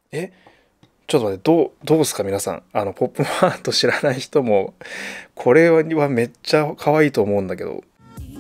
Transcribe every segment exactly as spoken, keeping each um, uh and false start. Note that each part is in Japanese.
え、ちょっと待って、どう、どうですか皆さん。あの、ポップマート知らない人も、これはめっちゃ可愛いと思うんだけど。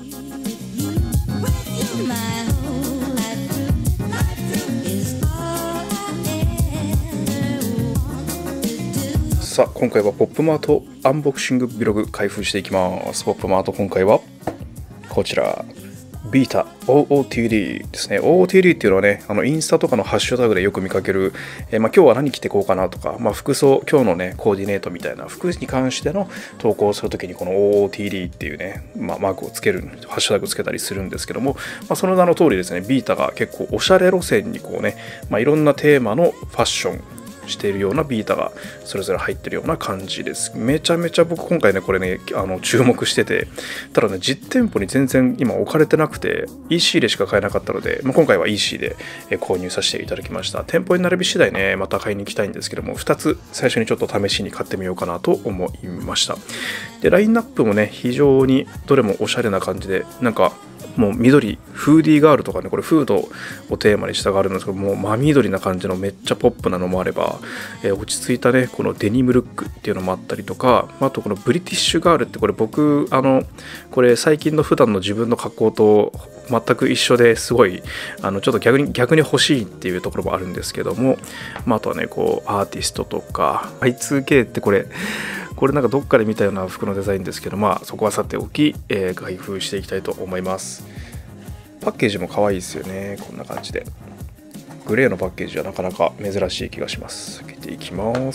さあ、今回はポップマートアンボクシング Vlog 開封していきます。ポップマート今回は、こちら。ビータ オーオーティーディー ですね。オーオーティーディー っていうのはね、あのインスタとかのハッシュタグでよく見かける、えー、まあ、今日は何着てこうかなとか、まあ、服装、今日のね、コーディネートみたいな服に関しての投稿をするときにこの オーオーティーディー っていうね、まあ、マークをつける、ハッシュタグつけたりするんですけども、まあ、その名の通りですね、ビータが結構おしゃれ路線にこうね、まあ、いろんなテーマのファッション、しているようなビータがそれぞれ入ってるような感じです。めちゃめちゃ僕今回ねこれねあの注目してて、ただね実店舗に全然今置かれてなくて イーシー でしか買えなかったので、まあ、今回は イーシー で購入させていただきました。店舗に並び次第ねまた買いに行きたいんですけども、ふたつ最初にちょっと試しに買ってみようかなと思いました。でラインナップもね非常にどれもおしゃれな感じで、なんかもう緑、フーディーガールとかね、これフードをテーマにしたがあるんですけども、真緑な感じのめっちゃポップなのもあれば、えー、落ち着いたね、このデニムルックっていうのもあったりとか、あとこのブリティッシュガールってこれ僕、あの、これ最近の普段の自分の格好と全く一緒ですごい、あの、ちょっと逆に、逆に欲しいっていうところもあるんですけども、まあ、あとはね、こう、アーティストとか、ワイツーケー ってこれ、これなんかどっかで見たような服のデザインですけど、まあそこはさておき、えー、開封していきたいと思います。パッケージも可愛いですよね。こんな感じで。グレーのパッケージはなかなか珍しい気がします。開けていきます。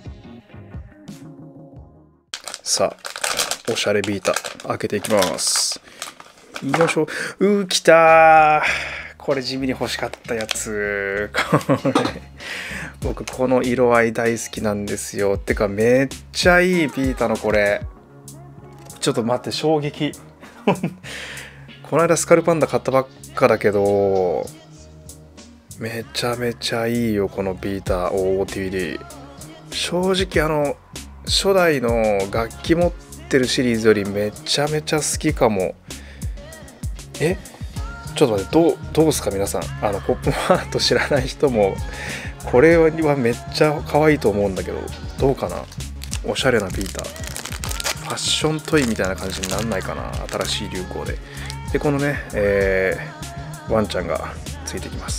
さあ、おしゃれビータ開けていきます。よいしょ。うー、きたー。これ地味に欲しかったやつ。これ。僕この色合い大好きなんですよ。てかめっちゃいいビータのこれ。ちょっと待って、衝撃。この間スカルパンダ買ったばっかだけど、めちゃめちゃいいよこのビータ オーオーティーディー。正直あの初代の楽器持ってるシリーズよりめちゃめちゃ好きかも。えちょっと待って、どうどうですか皆さん。あのポップマート知らない人もこれはめっちゃ可愛いと思うんだけど、どうかな。おしゃれなビータ、ファッショントイみたいな感じになんないかな、新しい流行で。でこのね、えー、ワンちゃんがついてきます。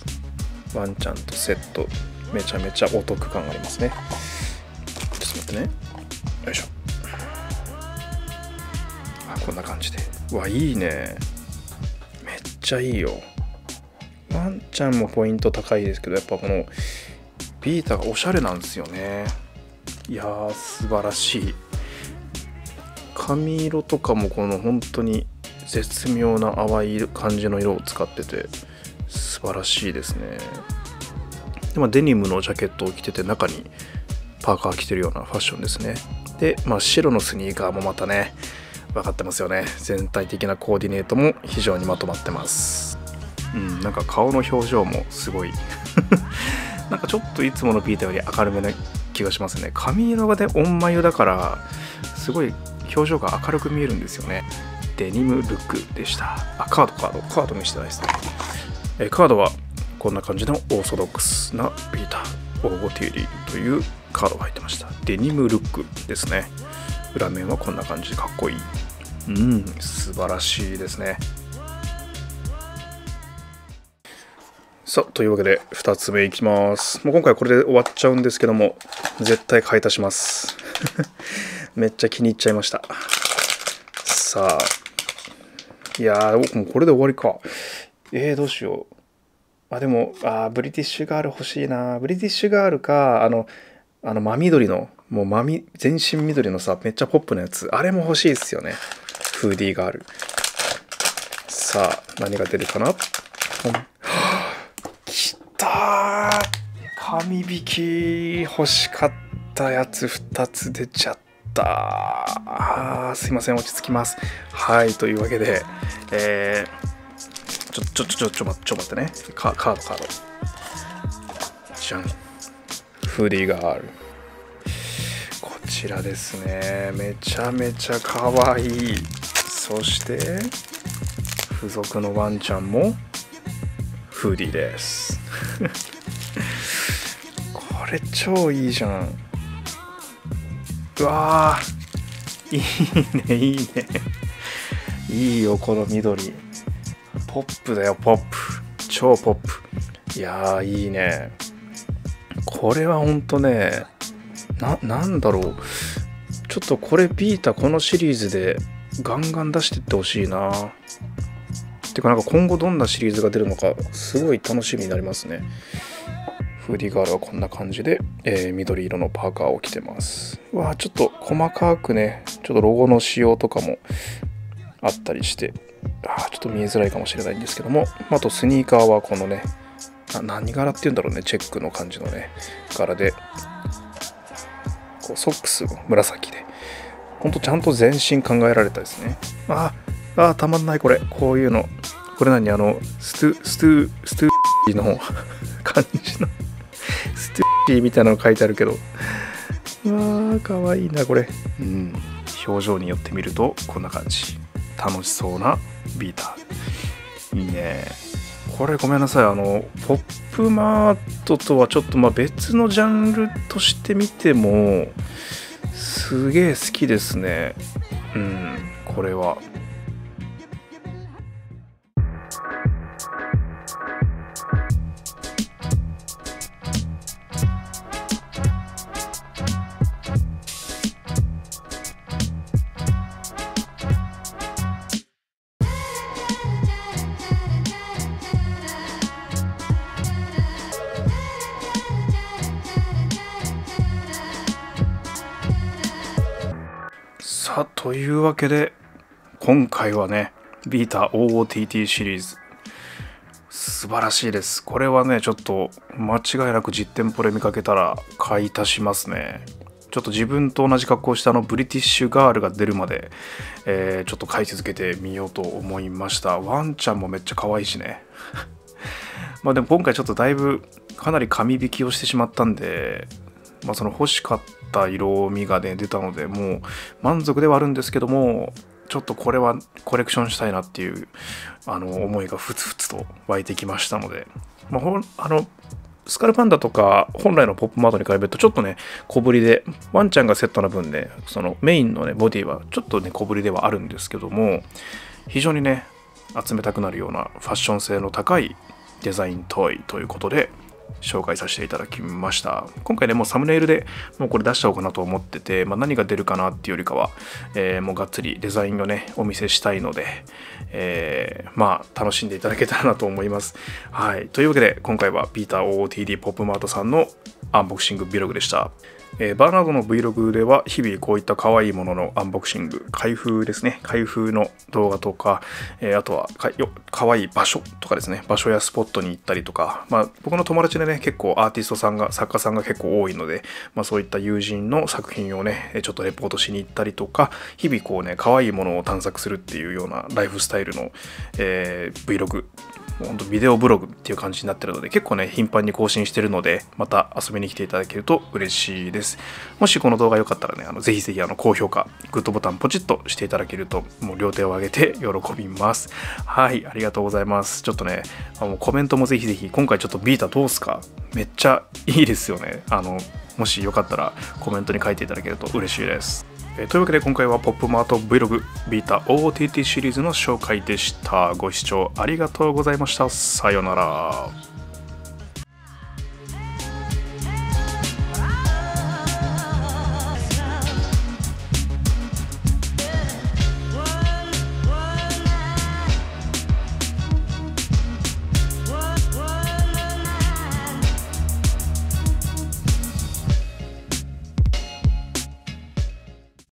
ワンちゃんとセット、めちゃめちゃお得感がありますね。ちょっと待ってね、よいしょ。あ、こんな感じで、うわいいね、めっちゃいいよ。ワンちゃんもポイント高いですけど、やっぱこのビータがおしゃれなんですよね。いやー素晴らしい。髪色とかもこの本当に絶妙な淡い感じの色を使ってて素晴らしいですね。で、まあ、デニムのジャケットを着てて中にパーカー着てるようなファッションですね。で、まあ、白のスニーカーもまたね分かってますよね。全体的なコーディネートも非常にまとまってます。うん、なんか顔の表情もすごいなんかちょっといつものピーターより明るめな気がしますね。髪色がねオン眉だからすごい表情が明るく見えるんですよね。デニムルックでした。あ、カードカードカード見せてないですね。えカードはこんな感じのオーソドックスなビータ オーオーティーディー というカードが入ってました。デニムルックですね。裏面はこんな感じでかっこいい。うん、素晴らしいですね。さあ、というわけでふたつめいきます。もう今回これで終わっちゃうんですけども、絶対買い足しますめっちゃ気に入っちゃいました。さあ、いやー僕もこれで終わりか。えー、どうしよう。あ、でもあーブリティッシュガール欲しいな。ブリティッシュガールか、あのあの真緑のもう真み全身緑のさめっちゃポップなやつ、あれも欲しいですよね。フーディーガール。さあ何が出るかな。きたー、紙引き欲しかったやつふたつ出ちゃった。あーすいません、落ち着きます。はい、というわけで、えー、ちょちょちょちょちょちょ待ってね。カカードカードじゃん。フーディーガール、こちらですね。めちゃめちゃかわいい。そして付属のワンちゃんもフーディーですれ超いいじゃん。うわー、いいね、いいね。いいよ、この緑。ポップだよ、ポップ。超ポップ。いやー、いいね。これはほんとね、な、なんだろう。ちょっとこれビータこのシリーズでガンガン出してってほしいな。てかなんか今後どんなシリーズが出るのかすごい楽しみになりますね。フーディーガールはこんな感じで、えー、緑色のパーカーを着てます。うわー、ちょっと細かくね、ちょっとロゴの仕様とかもあったりして、あーちょっと見えづらいかもしれないんですけども、あとスニーカーはこのね、な何柄っていうんだろうね、チェックの感じのね柄で、こうソックスも紫で、ほんとちゃんと全身考えられたですね。あーあーたまんないこれ、こういうの。これ何、あのストゥストゥストゥの感じのストゥみたいなの書いてあるけど、うわーかわいいなこれ。うん、表情によって見るとこんな感じ。楽しそうなビーター、いいね。これごめんなさい、あのポップマートとはちょっとまあ別のジャンルとして見てもすげえ好きですね。うん、これは。さあ、というわけで今回はねビータ オーオーティーティー シリーズ素晴らしいです。これはねちょっと間違いなく実店舗で見かけたら買い足しますね。ちょっと自分と同じ格好したあのブリティッシュガールが出るまで、えー、ちょっと買い続けてみようと思いました。ワンちゃんもめっちゃ可愛いしねまあでも今回ちょっとだいぶかなり紙引きをしてしまったんで、まあ、その欲しかった色味がね出たのでもう満足ではあるんですけども、ちょっとこれはコレクションしたいなっていうあの思いがふつふつと湧いてきましたので、まあ、ほんあのスカルパンダとか本来のポップマートに比べるとちょっとね小ぶりで、ワンちゃんがセットな分ねそのメインのねボディはちょっとね小ぶりではあるんですけども、非常にね集めたくなるようなファッション性の高いデザイントイということで紹介させていただきました。今回ねもうサムネイルでもうこれ出しちゃおうかなと思ってて、まあ、何が出るかなっていうよりかは、えー、もうがっつりデザインをねお見せしたいので、えー、まあ楽しんでいただけたらなと思います。はい、というわけで今回はビータ オーオーティーディー ポップマートさんのアンボクシング Vlog でした。えー、バーナードの Vlog では日々こういった可愛いもののアンボクシング、開封ですね、開封の動画とか、えー、あとはかよ可愛い場所とかですね、場所やスポットに行ったりとか、まあ、僕の友達でね結構アーティストさんが作家さんが結構多いので、まあ、そういった友人の作品をねちょっとレポートしに行ったりとか、日々こうね可愛いものを探索するっていうようなライフスタイルの、えー、Vlog、本当ビデオブログっていう感じになってるので結構ね頻繁に更新してるので、また遊びに来ていただけると嬉しいです。もしこの動画良かったらね、あのぜひぜひあの高評価グッドボタンポチッとしていただけるともう両手を挙げて喜びます。はい、ありがとうございます。ちょっとねあのコメントもぜひぜひ、今回ちょっとビータどうすか、めっちゃいいですよね。あのもしよかったらコメントに書いていただけると嬉しいです。えー、というわけで今回はポップマート Vlog ビータ オーオーティーティー シリーズの紹介でした。ご視聴ありがとうございました。さようなら。